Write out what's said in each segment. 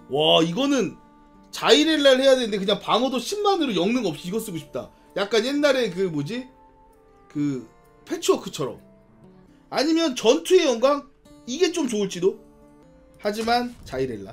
와 이거는 자이렐라를 해야 되는데 그냥 방어도 10만으로 영능 없이 이거 쓰고 싶다. 약간 옛날에 그 뭐지? 그 패치워크처럼. 아니면 전투의 영광? 이게 좀 좋을지도? 하지만 자이렐라.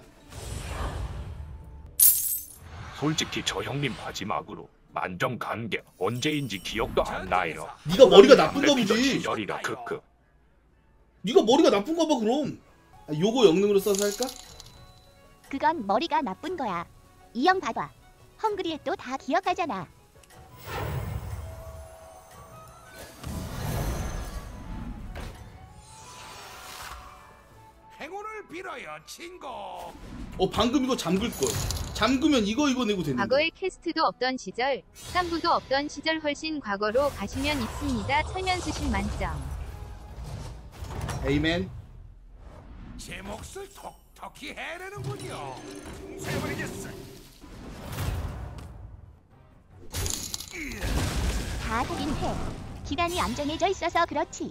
솔직히 저 형님 마지막으로 만점 간 게 언제인지 기억도 안 나요. 네가 머리가 나쁜가 보지. 시절이라 크크. 네가 머리가 나쁜가 봐 그럼. 요거 영능으로 써서 할까? 그건 머리가 나쁜 거야. 이 형 봐봐. 헝그리에 또 다 기억하잖아. 행운을 빌어요 친구. 방금 이거 잠글걸. 잠그면 이거 내고 되는데. 과거에 캐스트도 없던 시절, 쌈부도 없던 시절 훨씬 과거로 가시면 있습니다. 철면수실 만점. 에이맨. 제 몫을 톡톡히 해내는군요. 세버리겠어. 다 되긴 해. 기간이 안 정해져 있어서 그렇지.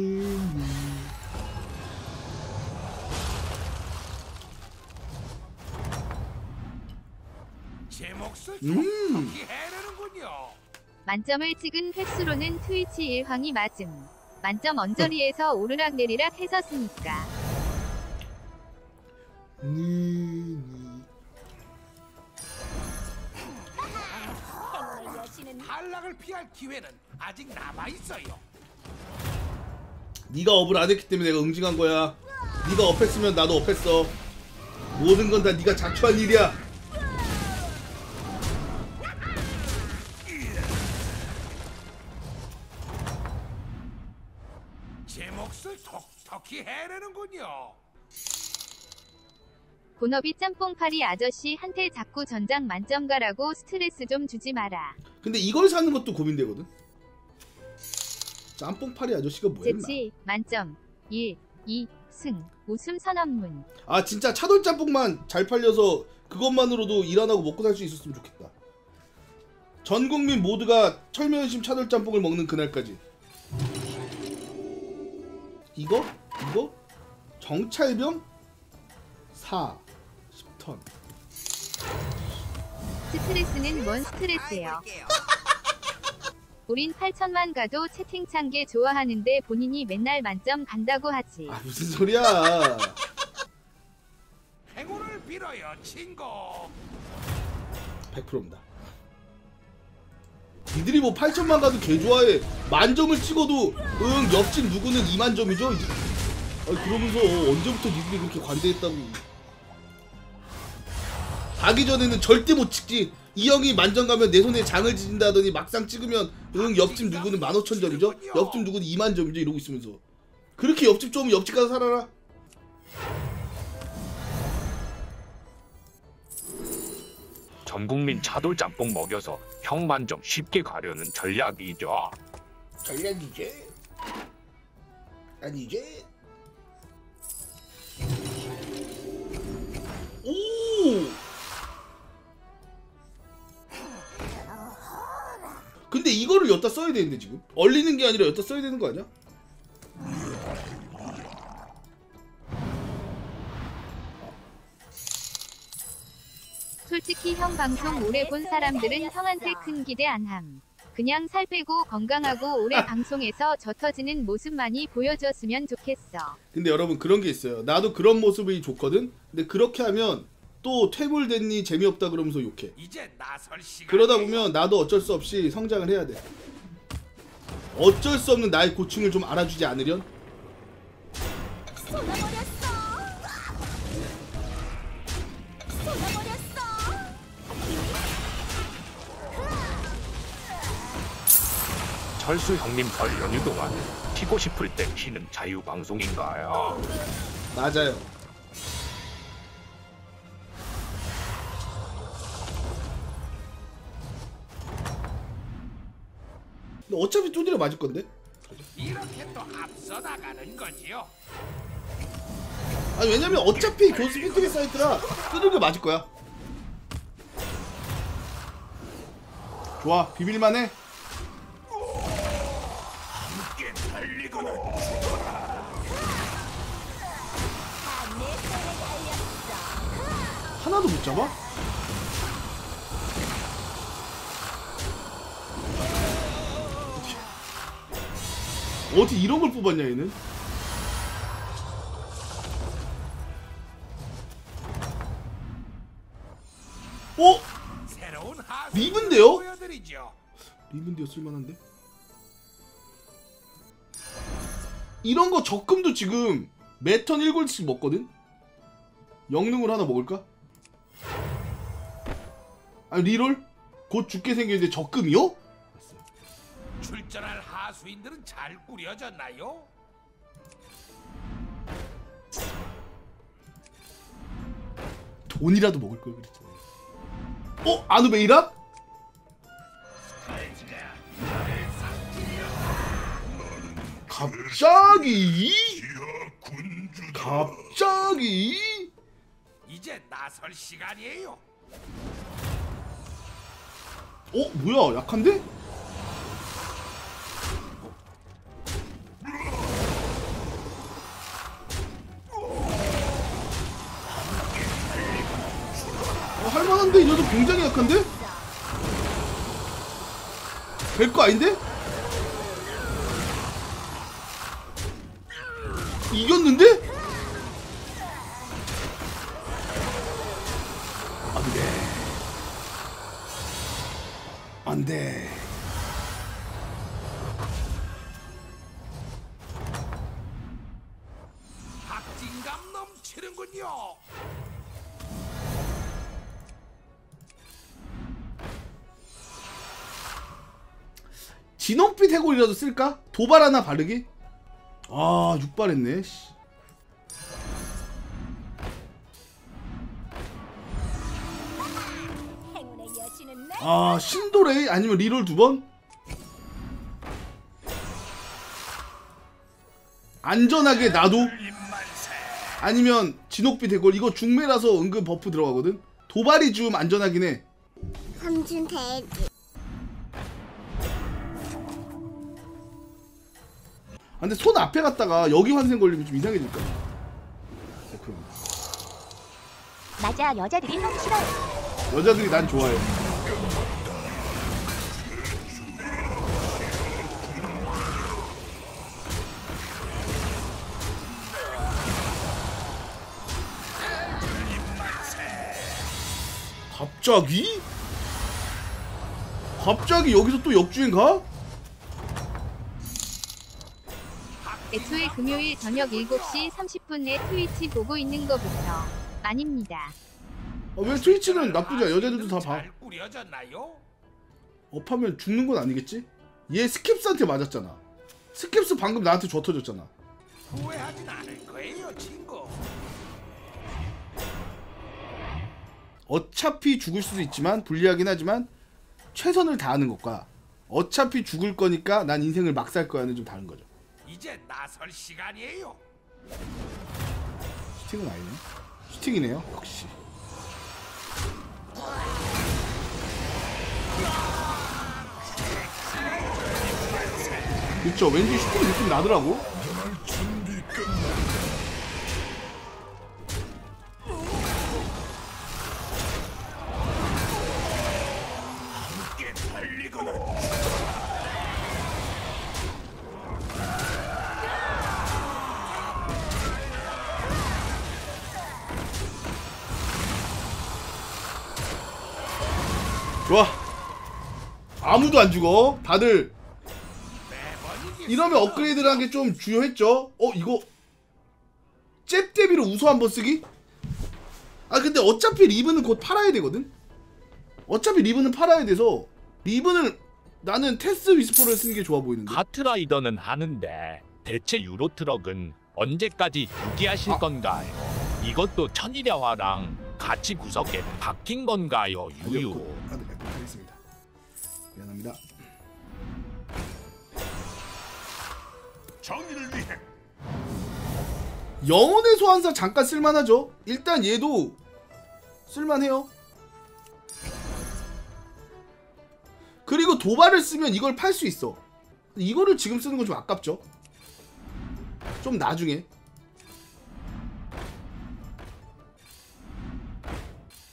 제 몫을 톡톡히 해내는군요. 만점을 찍은 횟수로는 트위치 일황이 맞음. 만점 언저리에서 오르락내리락 해서 쓰니까. 탈락을 피할 기회는 아직 남아있어요. 네가 업을 안 했기 때문에 내가 응징한 거야. 네가 업했으면 나도 업했어. 모든 건 다 네가 자초한 일이야. 제 몫을 톡톡히 해내는군요. 본업이 짬뽕파리 아저씨한테 자꾸 전장 만점 가라고 스트레스 좀 주지 마라. 근데 이걸 사는 것도 고민되거든. 짬뽕파리 아저씨가 뭐야? 재치 만점 1, 2, 승 웃음 선언문. 아 진짜 차돌 짬뽕만 잘 팔려서 그것만으로도 일 안 하고 먹고 살 수 있었으면 좋겠다. 전 국민 모두가 철면심 차돌 짬뽕을 먹는 그날까지. 이거? 정찰병? 4 10턴. 스트레스는 뭔 스트레스예요. 우린 8천만 가도 채팅창 게 좋아하는데 본인이 맨날 만점 간다고 하지. 아 무슨 소리야. 행운을 빌어요 친구. 100%입니다. 니들이 뭐 8천만 가도 개 좋아해. 만점을 찍어도 옆집 누구는 2만 점이죠? 그러면서 언제부터 니들이 그렇게 관대했다고. 가기 전에는 절대 못 찍지. 이 형이 만점 가면 내 손에 장을 지진다 하더니 막상 찍으면 옆집 누구는 15,000점이죠? 옆집 누구는 2만 점이죠? 이러고 있으면서. 그렇게 옆집 좋으면 옆집 가서 살아라. 전국민 차돌 짬뽕 먹여서 형 만점 쉽게 가려는 전략이죠. 전략이지? 아니지? 오! 근데 이거를 여기다 써야 되는데 지금? 얼리는 게 아니라 여기다 써야 되는 거 아니야? 솔직히 형 방송 오래 본 사람들은 형한테 큰 기대 안 함. 그냥 살 빼고 건강하고 오래 방송에서 저 터지는 모습 많이 보여줬으면 좋겠어. 근데 여러분 그런 게 있어요. 나도 그런 모습이 좋거든? 근데 그렇게 하면 또 퇴물됐니 재미없다 그러면서 욕해. 이제 나설 시간. 그러다 보면 나도 어쩔 수 없이 성장을 해야 돼. 어쩔 수 없는 나의 고충을 좀 알아주지 않으련? 철수 형님 설 연휴 동안 쉬고 싶을 때 쉬는 자유방송인가요? 맞아요. 근데 어차피 두드려 맞을 건데? 이렇게 또 앞서 나가는 거지요. 아니 왜냐면 어차피 교수 피트리 사이트라 두들겨 맞을 거야. 좋아 비빌만해. 함께 달리고는 하나도 못 잡아? 어디 이런 걸 뽑았냐 얘는? 어? 새로운 하수 리븐데요? 보여드리죠. 리븐데요 쓸만한데? 이런 거 적금도 지금 매턴 1골씩 먹거든? 영능을 하나 먹을까? 아니 리롤? 곧 죽게 생겼는데 적금이요? 출전할 하수인들은 잘 꾸려졌나요? 돈이라도 먹을 걸 그랬잖아. 어? 아누베이라? 갑자기? 갑자기? 이제 나설 시간이에요. 어? 뭐야? 약한데? 할만한데? 이 녀석 굉장히 약한데? 될 거 아닌데? 이겼는데? 안돼 안돼. 박진감 넘치는군요. 진홍빛 해골이라도 쓸까? 도발 하나 바르기? 아 6발 했네. 아 신도레이 아니면 리롤 2번? 안전하게 놔도? 아니면 진홍빛 해골 이거 중매라서 은근 버프 들어가거든? 도발이 좀 안전하긴 해. 삼촌 돼지. 근데 손 앞에 갔다가 여기 환생 걸리면 좀 이상해질 거야. 맞아, 여자들이 형 싫어해. 여자들이 난 좋아해. 갑자기? 갑자기 여기서 또 역주행 가? 애초에 금요일 저녁 7시 30분에 트위치 보고 있는 거부터 아닙니다. 왜 트위치는 나쁘지 않아. 여자들도 다 봐. 잘 꾸려졌나요? 업하면 죽는 건 아니겠지? 얘 스킵스한테 맞았잖아. 스킵스 방금 나한테 줘 터졌잖아. 후회하진 않을 거예요, 친구. 어차피 죽을 수도 있지만 불리하긴 하지만 최선을 다하는 것과 어차피 죽을 거니까 난 인생을 막 살 거야는 좀 다른 거죠. 이제 나설 시간이에요. 슈팅은 아니네. 슈팅이네요. 역시. 그쵸. 왠지 슈팅 느낌 나더라고. 좋아. 아무도 안 죽어. 다들 이러면 업그레이드를 한 게 좀 주요했죠. 이거 잽 대비로 우소 한번 쓰기? 아 근데 어차피 리븐은 곧 팔아야 되거든? 어차피 리븐은 팔아야 돼서 리븐을 나는 테스 위스퍼를 쓰는 게 좋아 보이는데. 카트라이더는 하는데 대체 유로트럭은 언제까지 유지하실 건가요? 이것도 천일야화랑 같이 구석에 박힌 건가요? 유유. 하겠습니다. 미안합니다. 정의를 위해 영혼의 소환사 잠깐 쓸만하죠. 일단 얘도 쓸만해요. 그리고 도발을 쓰면 이걸 팔 수 있어. 이거를 지금 쓰는 건 좀 아깝죠. 좀 나중에.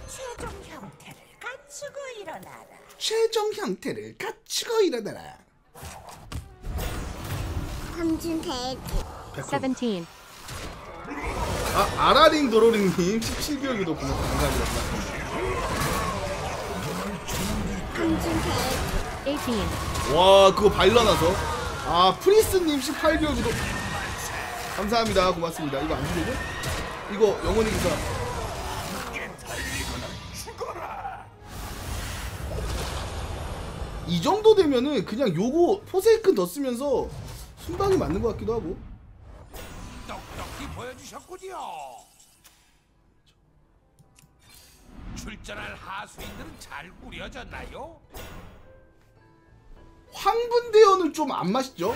최종 형태를 갖추고 일어나라. 최종 형태를 갖추고 일어나라. 삼촌 데이트. 17. 아라링 도로링님 17개월 구독 감사합니다. 삼촌 데이트. 18. 와 그거 발라놔서. 프리스님 18개월 구독 감사합니다. 고맙습니다. 이거 안 주려고? 이거 영혼의 기사. 이 정도 되면은 그냥 요거 포세이큰 더 쓰면서 순방이 맞는 것 같기도 하고. 똑똑히 보여주셨군요. 출전할 하수인들은 잘 꾸려졌나요? 황분대원은 좀 안 맛있죠?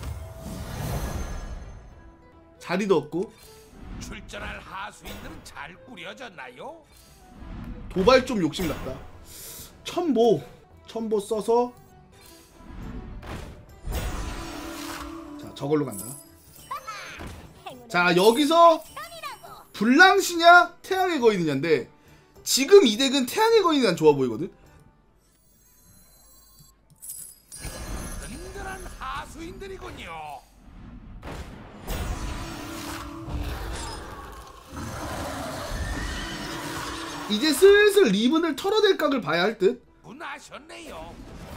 자리도 없고. 출전할 하수인들은 잘 꾸려졌나요? 도발 좀 욕심났다. 첨보 써서 자 저걸로 간다. 자 여기서 불랑시냐 태양의 거인이냐인데 지금 이 덱은 태양의 거인이 난 좋아 보이거든. 든든한 하수인들이군요. 이제 슬슬 리븐을 털어낼 각을 봐야 할 듯. 분하셨네요.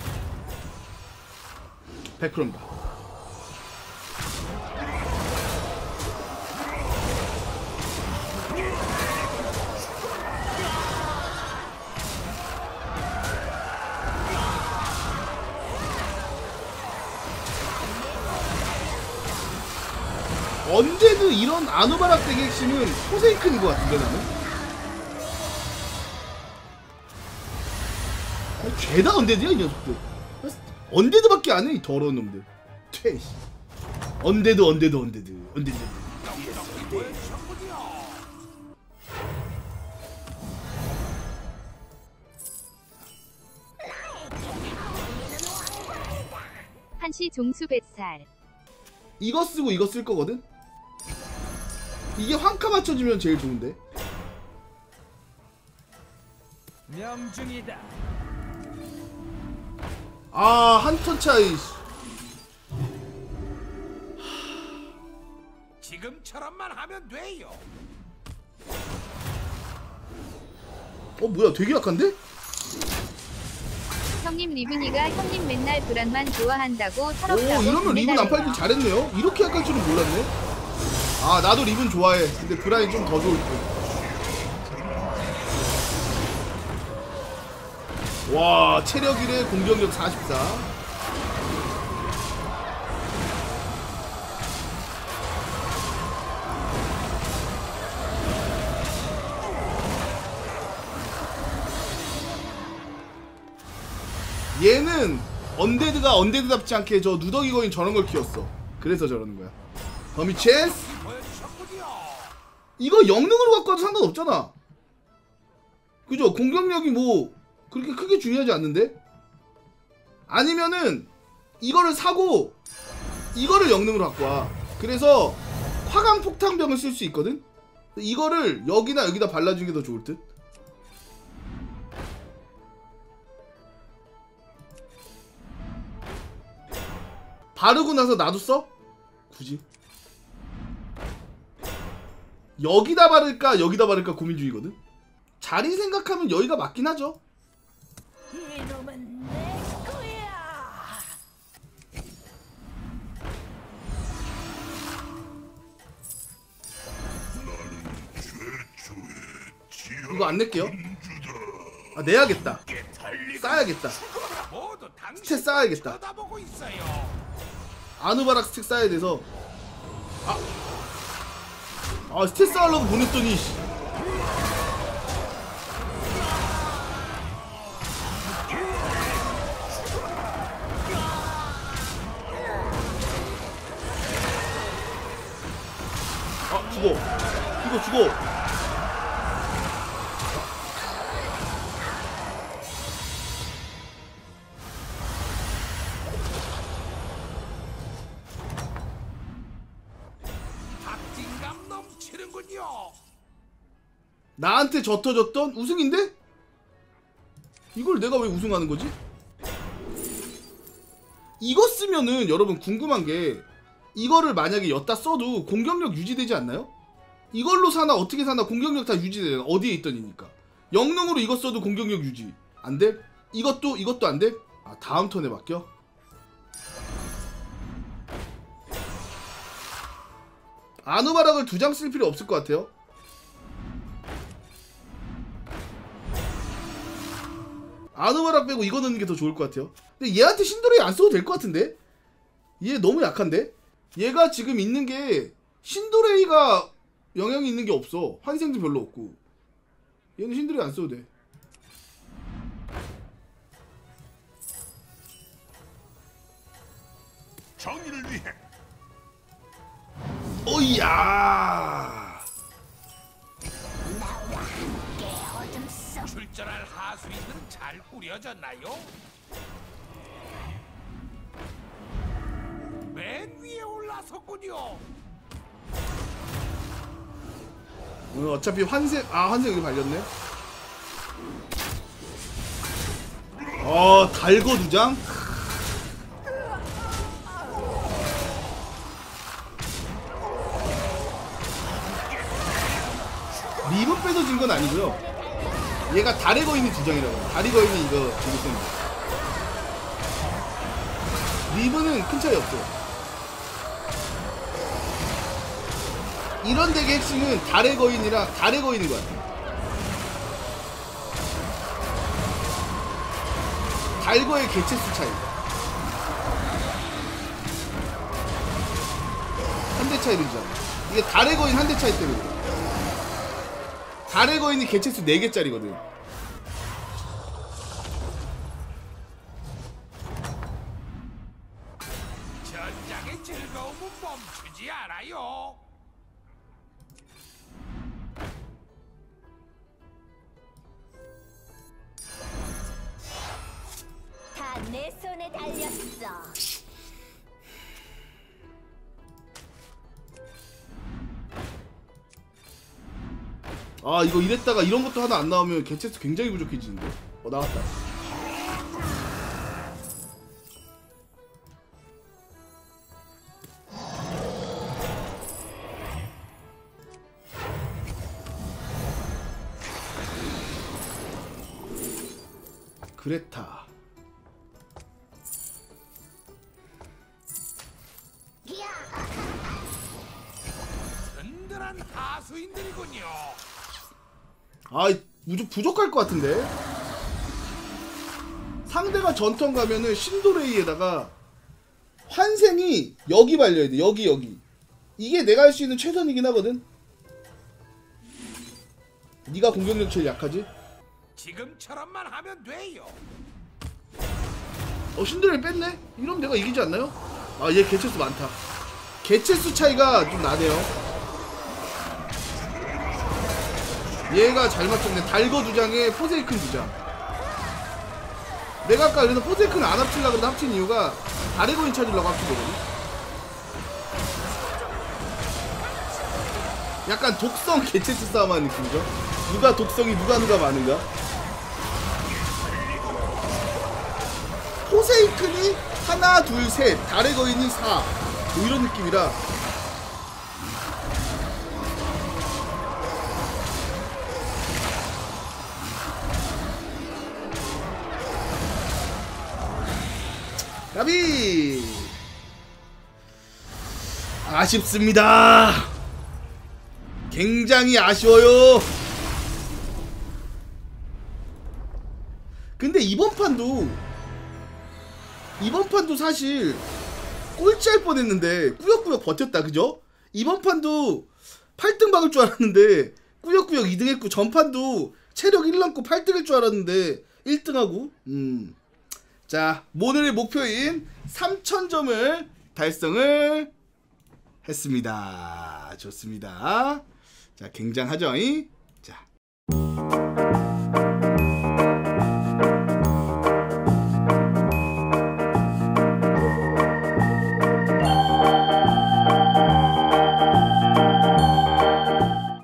100%입니다. 언제든 이런 아누바락 덱의 핵심은 포세이큰인 것 같은데 나는. 죄다 언데드야 이 녀석들. 언데드밖에 안 해 이 더러운 놈들. 퇴. 언데드. 똑똑히 보여주셨군요. 한시 종수 뱃살. 이거 쓰고 이거 쓸 거거든. 이게 황카 맞춰주면 제일 좋은데. 명중이다. 한 턴 차이. 지금처럼만 하면 돼요. 뭐야 되게 약한데? 형님 리븐이가 형님 맨날 불안만 좋아한다고 서럽다고. 이러면 리븐 안 팔길 잘했네요. 이렇게 약할 줄은 몰랐네. 나도 리븐 좋아해. 근데 브라인 좀 더 좋을 듯. 와 체력 1에 공격력 44. 얘는 언데드가 언데드답지 않게 저 누더기 거인 저런 걸 키웠어. 그래서 저러는 거야. 더미 체스. 보여주셨군요. 이거 영능으로 갖고 와도 상관없잖아. 그죠? 공격력이 뭐 그렇게 크게 중요하지 않는데? 아니면은 이거를 사고 이거를 영능으로 갖고 와. 그래서 화강 폭탄병을 쓸 수 있거든? 이거를 여기나 여기다 발라주는 게 더 좋을 듯? 바르고 나서 놔뒀어? 굳이? 여기다 바를까 여기다 바를까 고민 중이거든? 자리 생각하면 여기가 맞긴 하죠. 이놈은 내 거야. 이거 안 낼게요. 내야겠다. 쌓아야겠다. 모두 당신 스탯 쌓아야겠다. 쳐다보고 있어요. 아누바락 스택 쌓아야 돼서. 스탯 쌓으려고 보냈더니 죽어. 이거 죽어. 박진감 넘치는군요. 나한테 젖어졌던 우승인데? 이걸 내가 왜 우승하는 거지? 이거 쓰면은 여러분 궁금한 게 이거를 만약에 엿다 써도 공격력 유지되지 않나요? 이걸로 사나 어떻게 사나 공격력 다 유지되잖아. 어디에 있더니니까. 영능으로 이거 써도 공격력 유지 안 돼? 이것도 안 돼? 아 다음 턴에 바뀌어? 아누바락을 2장 쓸 필요 없을 것 같아요. 아누바락 빼고 이거 넣는 게 더 좋을 것 같아요. 근데 얘한테 신도레이 안 써도 될 것 같은데? 얘 너무 약한데? 얘가 지금 있는 게 신도레이가 영향이 있는 게 없어. 환생도 별로 없고. 얘는 신도레이 안 써도 돼. 정의를 위해 오이야. 출전할 하수인들은 잘 꾸려졌나요? 맨 위에 올라섰군요. 오늘 어차피 환생 여기 발렸네. 달거 2장? 리브 빼서 진 건 아니고요. 얘가 달에 거인이 2장이라고. 달이 거인이 이거 되게 센데. 리브는 큰 차이 없어요. 이런 덱의 핵심은 달의 거인인 것 같아. 달거의 개체수 차이. 한 대 차이를 주잖아. 이게 달의 거인 한 대 차이 때문에 그래. 달의 거인이 개체수 4개짜리거든. 전장의 즐거움은 멈추지 않아요. 다 내 손에 달렸어. 아 이거 이랬다가 이런 것도 하나 안 나오면 개체수 굉장히 부족해지는데. 나왔다. 그레타. 든든한 하수인들이군요. 부족할 것 같은데. 상대가 전턴 가면은 신도레이에다가 환생이 여기 발려야 돼. 여기. 이게 내가 할 수 있는 최선이긴 하거든. 네가 공격력 제일 약하지? 지금처럼만 하면 돼요. 신도레이 뺐네? 이러면 내가 이기지 않나요? 얘 개체수 많다. 개체수 차이가 좀 나네요. 얘가 잘 맞췄네. 달거 2장에 포세이큰 2장. 내가 아까 그래서 포세이큰 안 합치려고 그러다 합친 이유가 달의 거인 찾으려고 합친 거거든. 약간 독성 개체수 싸움하는 느낌이죠. 누가 독성이 누가 많은가. 포세이큰이 하나 둘 셋, 달의 거인이 4 뭐 이런 느낌이라. 까비 아쉽습니다. 굉장히 아쉬워요. 근데 이번 판도 사실 꼴찌할 뻔했는데 꾸역꾸역 버텼다. 그죠? 이번 판도 8등 박을 줄 알았는데 꾸역꾸역 2등 했고, 전판도 체력 1랑고 8등 할 줄 알았는데 1등하고. 자, 오늘의 목표인 3000점을 달성을 했습니다. 좋습니다. 자, 굉장하죠? 자.